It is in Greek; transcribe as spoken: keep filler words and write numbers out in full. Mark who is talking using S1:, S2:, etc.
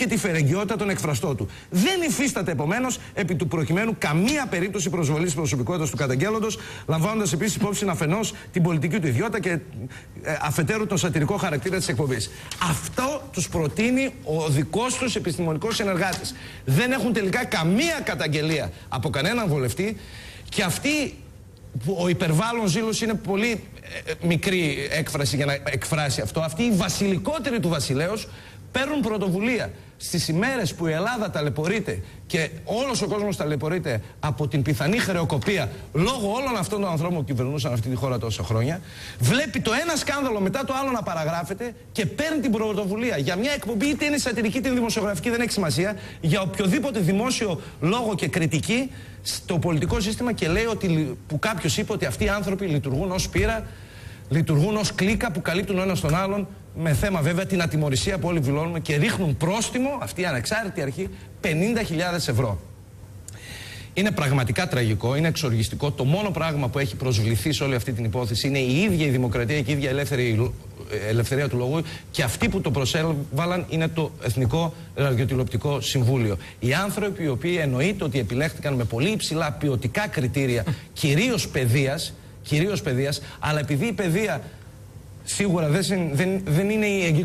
S1: και τη φερεγγιότητα των εκφραστών του. Δεν υφίσταται επομένως επί του προκειμένου καμία περίπτωση προσβολής προσωπικότητας του καταγγέλλοντος, λαμβάνοντας επίσης υπόψη αφενός την πολιτική του ιδιότητα και ε, αφετέρου τον σατυρικό χαρακτήρα της εκπομπής. Αυτό τους προτείνει ο δικός τους επιστημονικός συνεργάτης. Δεν έχουν τελικά καμία καταγγελία από κανέναν βουλευτή και αυτή. Ο υπερβάλλον ζήλος είναι πολύ ε, μικρή έκφραση για να εκφράσει αυτό. Αυτοί οι βασιλικότεροι του βασιλέως παίρνουν πρωτοβουλία στις ημέρες που η Ελλάδα ταλαιπωρείται και όλος ο κόσμος ταλαιπωρείται από την πιθανή χρεοκοπία λόγω όλων αυτών των ανθρώπων που κυβερνούσαν αυτή τη χώρα τόσα χρόνια. Βλέπει το ένα σκάνδαλο μετά το άλλο να παραγράφεται και παίρνει την πρωτοβουλία για μια εκπομπή, είτε είναι σατυρική είτε είναι δημοσιογραφική, δεν έχει σημασία, για οποιοδήποτε δημόσιο λόγο και κριτική στο πολιτικό σύστημα, και λέει ότι, που κάποιος είπε ότι αυτοί οι άνθρωποι λειτουργούν ως πείρα, λειτουργούν ως κλίκα που καλύπτουν ο ένας τον άλλον, με θέμα βέβαια την ατιμωρησία που όλοι δηλώνουμε, και ρίχνουν πρόστιμο, αυτή η ανεξάρτητη αρχή, πενήντα χιλιάδες ευρώ. Είναι πραγματικά τραγικό, είναι εξοργιστικό. Το μόνο πράγμα που έχει προσβληθεί σε όλη αυτή την υπόθεση είναι η ίδια η δημοκρατία και η ίδια ελεύθερη, ελευθερία του λόγου, και αυτοί που το προσέβαλαν είναι το Εθνικό Ραδιοτηλεοπτικό Συμβούλιο. Οι άνθρωποι οι οποίοι εννοείται ότι επιλέχθηκαν με πολύ υψηλά ποιοτικά κριτήρια, κυρίως παιδείας, κυρίως παιδείας, αλλά επειδή η παιδεία σίγουρα δεν, δεν, δεν είναι η